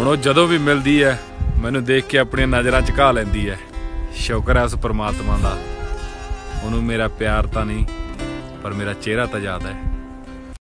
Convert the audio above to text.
ਹੁਣ ਉਹ ਜਦੋਂ ਵੀ ਮਿਲਦੀ ਹੈ ਮੈਨੂੰ ਦੇਖ ਕੇ ਆਪਣੀਆਂ ਨਜ਼ਰਾਂ ਝੁਕਾ ਲੈਂਦੀ ਹੈ। ਸ਼ੁਕਰ ਹੈ ਉਸ ਪਰਮਾਤਮਾ ਦਾ, ਉਹਨੂੰ ਮੇਰਾ ਪਿਆਰ ਤਾਂ ਨਹੀਂ ਪਰ ਮੇਰਾ ਚਿਹਰਾ ਤਾਂ ਯਾਦ ਹੈ।